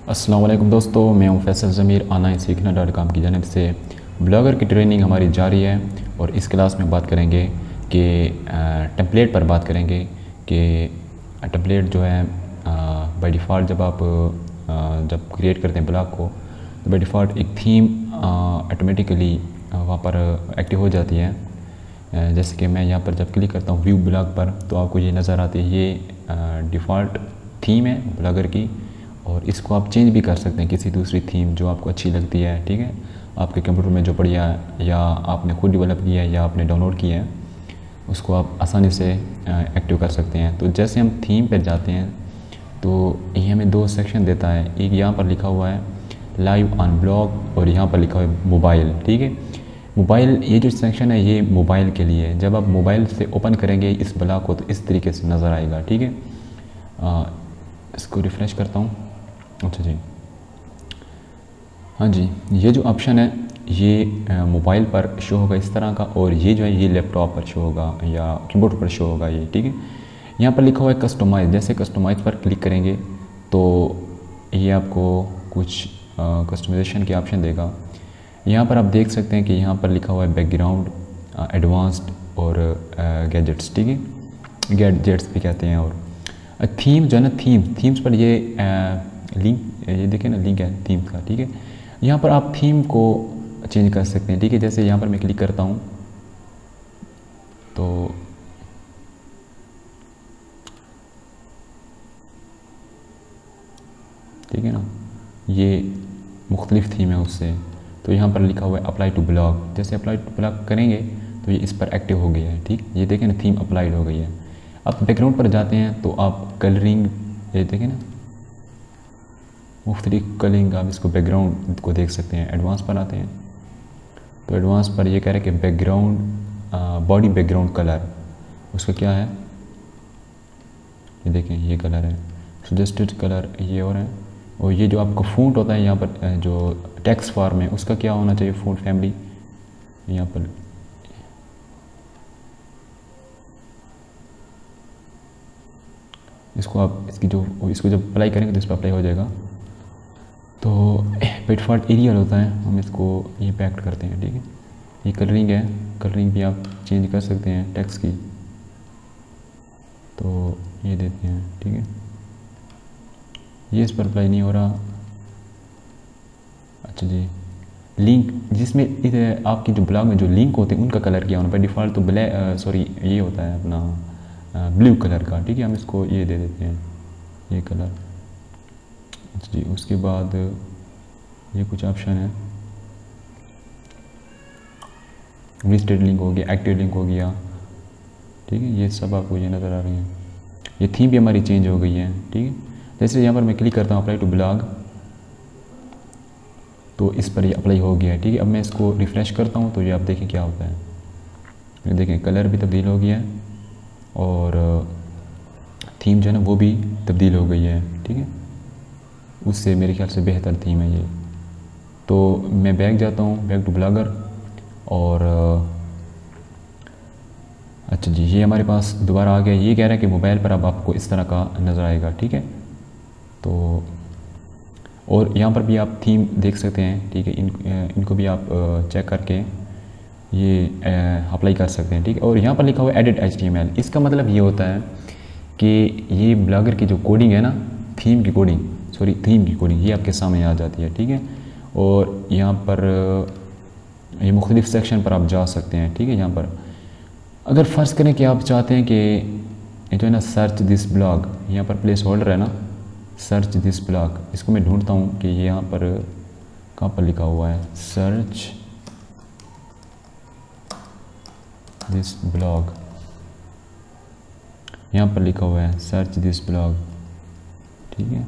अस्सलाम वालेकुम दोस्तों, मैं हूं फैसल ज़मीर ऑनलाइन सीखना .com की जानिब से ब्लॉगर की ट्रेनिंग हमारी जारी है। और इस क्लास में बात करेंगे कि टेम्पलेट पर बात करेंगे कि टेम्पलेट जो है बाय डिफ़ॉल्ट जब आप जब क्रिएट करते हैं ब्लॉग को तो बाय डिफ़ॉल्ट एक थीम ऑटोमेटिकली वहाँ पर एक्टिव हो जाती है। जैसे कि मैं यहाँ पर जब क्लिक करता हूँ व्यू ब्लॉग पर तो आपको ये नज़र आती है, ये डिफ़ॉल्ट थीम है ब्लॉगर की। और इसको आप चेंज भी कर सकते हैं किसी दूसरी थीम जो आपको अच्छी लगती है, ठीक है, आपके कंप्यूटर में जो बढ़िया है या आपने खुद डेवलप किया है या आपने डाउनलोड किया है उसको आप आसानी से एक्टिव कर सकते हैं। तो जैसे हम थीम पर जाते हैं तो ये हमें दो सेक्शन देता है, एक यहाँ पर लिखा हुआ है लाइव ऑन ब्लॉग और यहाँ पर लिखा हुआ है मोबाइल, ठीक है। मोबाइल ये जो सेक्शन है ये मोबाइल के लिए है। जब आप मोबाइल से ओपन करेंगे इस ब्लॉग को तो इस तरीके से नज़र आएगा, ठीक है। इसको रिफ़्रेश करता हूँ। अच्छा जी, हाँ जी, ये जो ऑप्शन है ये मोबाइल पर शो होगा इस तरह का, और ये जो है ये लैपटॉप पर शो होगा या कीबोर्ड पर शो होगा ये, ठीक है। यहाँ पर लिखा हुआ है कस्टमाइज़, जैसे कस्टमाइज़ पर क्लिक करेंगे तो ये आपको कुछ कस्टमाइजेशन के ऑप्शन देगा। यहाँ पर आप देख सकते हैं कि यहाँ पर लिखा हुआ है बैकग्राउंड, एडवांस्ड और गैजेट्स, ठीक है, गैजेट्स भी कहते हैं। और थीम जो है ना, थीम्स पर ये लिंक, ये देखें ना, लिंक है थीम्स का, ठीक है। यहाँ पर आप थीम को चेंज कर सकते हैं, ठीक है। जैसे यहाँ पर मैं क्लिक करता हूँ तो ठीक है ना, ये मुख्तलिफ थीम है उससे। तो यहाँ पर लिखा हुआ है अप्लाई टू ब्लॉग, जैसे अप्लाई टू ब्लॉग करेंगे तो ये इस पर एक्टिव हो गया है, ठीक। ये देखें ना, थीम अप्लाइड हो गई है। अब बैकग्राउंड पर जाते हैं तो आप कलरिंग, ये देखें ना, मुख्तलिफ कलरिंग, आप इसको बैकग्राउंड को देख सकते हैं। एडवांस पर आते हैं तो एडवांस पर ये कह रहे हैं कि बैकग्राउंड बॉडी बैकग्राउंड कलर, उसका क्या है, ये देखें ये कलर है सजेस्टेड कलर, ये और है। और ये जो आपका फ़ॉन्ट होता है यहाँ पर जो टेक्स्ट फॉर्म है उसका क्या होना चाहिए, फ़ॉन्ट फैमिली, यहाँ पर इसको आप इसको जब अप्लाई करेंगे तो इस पर अप्लाई हो जाएगा। तो बाय डिफ़ॉल्ट एरियल होता है, हम इसको ये पैक्ट करते हैं, ठीक है। ये कलरिंग है, कलरिंग भी आप चेंज कर सकते हैं टेक्स्ट की, तो ये देते हैं, ठीक है। ये इस पर अप्लाई नहीं हो रहा। अच्छा जी, लिंक, जिसमें आपकी जो ब्लॉग में जो लिंक होते हैं उनका कलर क्या होना, बाय डिफ़ॉल्ट तो ये होता है अपना ब्लू कलर का, ठीक है। हम इसको ये दे देते हैं, ये कलर। अच्छा जी, उसके बाद ये कुछ ऑप्शन है, लिस्टेड लिंक हो गया, एक्टिव लिंक हो गया, ठीक है। ये सब आपको ये नज़र आ रही हैं। ये थीम भी हमारी चेंज हो गई है, ठीक है। जैसे यहाँ पर मैं क्लिक करता हूँ अप्लाई टू ब्लॉग तो इस पर ये अप्लाई हो गया है, ठीक है। अब मैं इसको रिफ़्रेश करता हूँ तो ये आप देखें क्या होता है, ये देखें कलर भी तब्दील हो गया है और थीम जो है ना वो भी तब्दील हो गई है, ठीक है। उससे मेरे ख्याल से बेहतर थीम है ये। तो मैं बैक जाता हूँ, बैक टू ब्लॉगर, और अच्छा जी, ये हमारे पास दोबारा आ गया। ये कह रहा है कि मोबाइल पर अब आपको इस तरह का नज़र आएगा, ठीक है। तो और यहाँ पर भी आप थीम देख सकते हैं, ठीक है। इनको भी आप चेक करके ये अप्लाई कर सकते हैं, ठीक है। और यहाँ पर लिखा हुआ है एडिट HTML, इसका मतलब ये होता है कि ये ब्लॉगर की जो कोडिंग है ना, थीम की कोडिंग ये आपके सामने आ जाती है, ठीक है। और यहाँ पर ये मुख्तलिफ सेक्शन पर आप जा सकते हैं, ठीक है। यहाँ पर अगर फ़र्ज़ करें कि आप चाहते हैं कि ये जो है ना सर्च दिस ब्लॉग, यहाँ पर प्लेस होल्डर है ना, सर्च दिस ब्लॉग, इसको मैं ढूंढता हूँ कि ये यहाँ पर कहाँ पर लिखा हुआ है, सर्च दिस ब्लॉग, यहाँ पर लिखा हुआ है सर्च दिस ब्लॉग, ठीक है।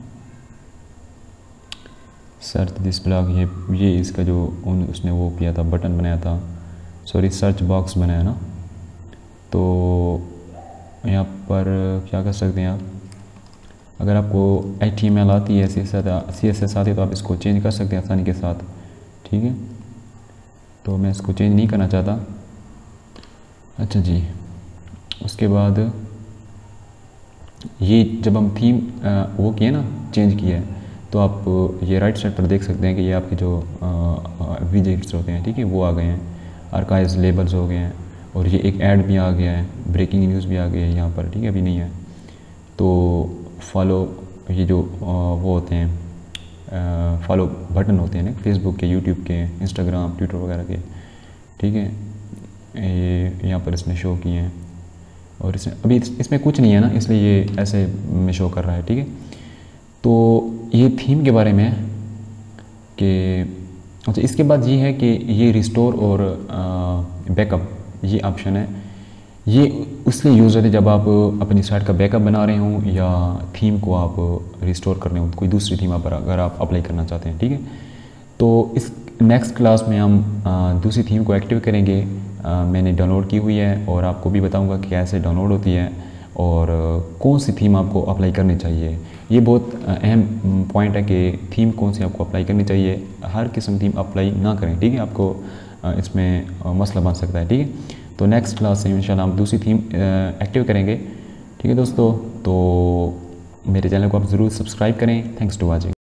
सर्च दिस ब्लॉग, ये इसका जो उसने वो किया था, बटन बनाया था, सॉरी सर्च बॉक्स बनाया ना। तो यहाँ पर क्या कर सकते हैं आप, अगर आपको HTML आती है, CSS आती है तो आप इसको चेंज कर सकते हैं आसानी के साथ, ठीक है। तो मैं इसको चेंज नहीं करना चाहता। अच्छा जी, उसके बाद ये जब हम थीम वो किए ना, चेंज किया है, तो आप ये राइट साइड पर देख सकते हैं कि ये आपके जो विजेट्स होते हैं, ठीक है, वो आ गए हैं, आर्काइव्स लेबल्स हो गए हैं, और ये एक ऐड भी आ गया है, ब्रेकिंग न्यूज़ भी आ गया है यहाँ पर, ठीक है, अभी नहीं है। तो फॉलो, ये जो वो होते हैं फॉलो बटन होते हैं ना फेसबुक के, यूट्यूब के, इंस्टाग्राम, ट्विटर वगैरह के, ठीक है, ये यहाँ पर इसने शो किए हैं। और इसमें अभी इसमें कुछ नहीं है ना, इसलिए ये ऐसे में शो कर रहा है, ठीक है। तो ये थीम के बारे में है कि अच्छा, इसके बाद ये है कि ये रिस्टोर और बैकअप, ये ऑप्शन है, ये उसलिए यूज़ होते जब आप अपनी साइट का बैकअप बना रहे हों या थीम को आप रिस्टोर कर रहे हो, कोई दूसरी थीम पर अगर आप अप्लाई करना चाहते हैं, ठीक है। तो इस नेक्स्ट क्लास में हम दूसरी थीम को एक्टिव करेंगे। मैंने डाउनलोड की हुई है और आपको भी बताऊंगा कि कैसे डाउनलोड होती है और कौन सी थीम आपको अप्लाई करनी चाहिए। ये बहुत अहम पॉइंट है कि थीम कौन सी आपको अप्लाई करनी चाहिए। हर किस्म थीम अप्लाई ना करें, ठीक है, आपको इसमें मसला बन सकता है, ठीक है। तो नेक्स्ट क्लास से इंशाल्लाह हम दूसरी थीम एक्टिव करेंगे, ठीक है दोस्तों। तो मेरे चैनल को आप ज़रूर सब्सक्राइब करें। Thanks to watching.